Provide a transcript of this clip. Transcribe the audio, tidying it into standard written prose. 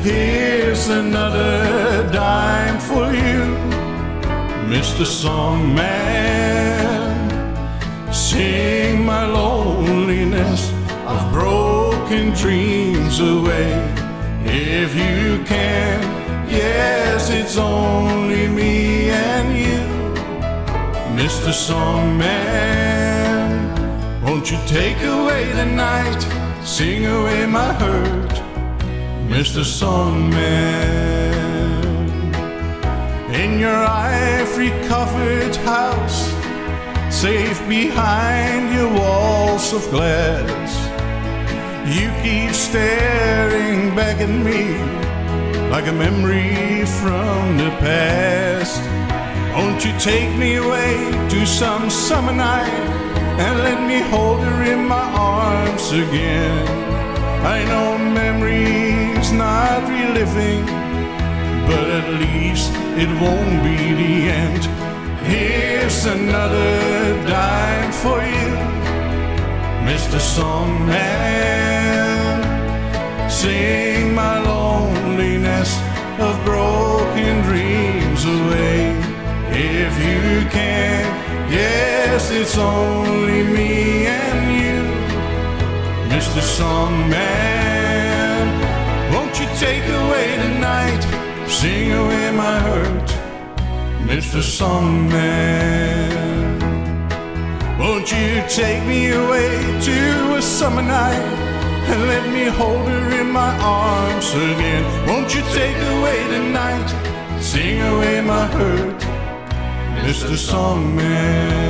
Here's another dime for you, Mr. Songman. Sing my loneliness of broken dreams away, if you can. Yes, it's only me and you, Mr. Songman. Won't you take away the night, sing away my hurt, Mr. Songman. In your ivory-covered house, safe behind your walls of glass, you keep staring back at me like a memory from the past. Won't you take me away to some summer night and let me hold her in my arms again? I know memory's not reliving, but at least it won't be the end. Here's another dime for you, Mr. Songman. Sing my loneliness of broken dreams away, if you can. Yes, it's only me and you, Mr. Songman. Won't you take away the night, sing away my hurt, Mr. Songman. Won't you take me away to a summer night and let me hold her in my arms again? Won't you take away the night, sing away my hurt, Mr. Songman.